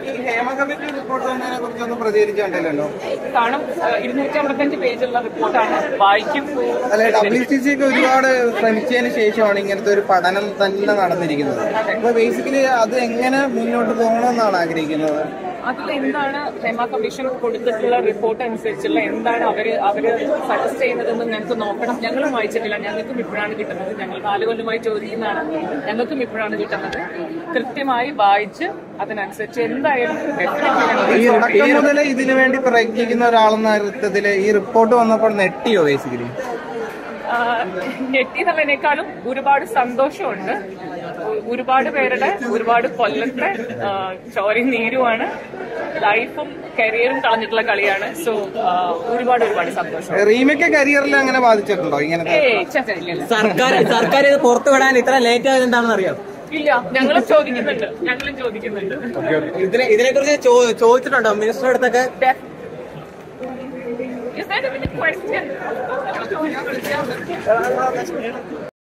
Hema committee report വന്നതിനെ കുറിച്ചൊന്നും പ്രതികരിച്ചിട്ടുണ്ടല്ലോ. കാരണം 255 പേജുള്ള റിപ്പോർട്ടാണ്, വായിക്കും. അല്ലെ, WCC ഒക്കെ ഒരുപാട് ശ്രമിച്ചതിന് ശേഷമാണ് ഇങ്ങനത്തെ ഒരു പഠനം തന്നെ നടന്നിരിക്കുന്നത്. അപ്പൊ ബേസിക്കലി അത് എങ്ങനെ മുന്നോട്ട് പോകണമെന്നാണ് ആഗ്രഹിക്കുന്നത്. അതിലെന്താണ് ഹേമ കമ്മീഷൻ കൊടുത്തിട്ടുള്ള റിപ്പോർട്ട് അനുസരിച്ചുള്ള എന്താണ് അവര് സജസ്റ്റ് ചെയ്യുന്നതെന്ന് ഞങ്ങൾക്ക് നോക്കണം. ഞങ്ങളും വായിച്ചിട്ടില്ല, ഞങ്ങൾക്കും ഇപ്പോഴാണ് കിട്ടുന്നത്. ഞങ്ങൾ 4 കൊല്ലമായി ചോദിക്കുന്നതാണ്, ഞങ്ങൾക്കും ഇപ്പോഴാണ് കിട്ടുന്നത്. കൃത്യമായി വായിച്ച് അതിനനുസരിച്ച് എന്തായാലും ഈ തുടക്കം മുതൽ ഇതിനു വേണ്ടി പ്രയത്നിക്കുന്ന ഒരാളെന്ന അർത്ഥത്തില് ഈ റിപ്പോർട്ട് വന്നപ്പോൾ നെട്ടിയോ? ബേസിക്കലി ഞെട്ടി എന്നുള്ളതിനേക്കാളും ഒരുപാട് സന്തോഷമുണ്ട്. ഒരുപാട് പേരുടെ ഒരുപാട് കൊല്ലത്തെ ചോരയും നീരുമാണ്, ലൈഫും കരിയറും കളഞ്ഞിട്ടുള്ള കളിയാണ്. സോ ഒരുപാട് സന്തോഷം. റീമയ്ക്ക് കരിയറിൽ അങ്ങനെ ബാധിച്ചിട്ടുണ്ടോ ഇങ്ങനത്തെ? സർക്കാർ ഇത് പുറത്തു വിടാൻ ഇത്ര ലേറ്റ് ആയത് എന്താണെന്ന് അറിയാം? ഇല്ല, ഞങ്ങളും ചോദിക്കുന്നുണ്ട്. ഇതിനെ കുറിച്ച് ചോദിച്ചിട്ടുണ്ടോ മിനിസ്റ്ററുടെ അടുത്തൊക്കെ? Is that even a question?